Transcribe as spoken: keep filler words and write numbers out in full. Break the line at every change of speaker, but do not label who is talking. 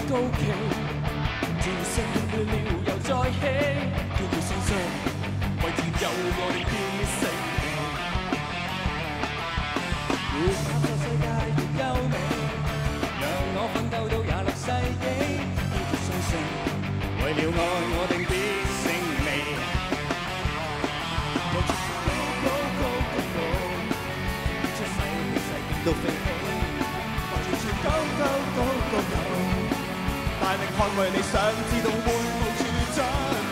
高企，自信累了又再起，叫佢相信，為自由我哋必勝利。越探索世界越優美，讓我奮鬥到廿六世紀，叫佢相信，為了愛我定必勝利。我出世高高高高高，出世起勢勁到飛起，我全全高高高高高。大力捍衛理想，知道會無處進。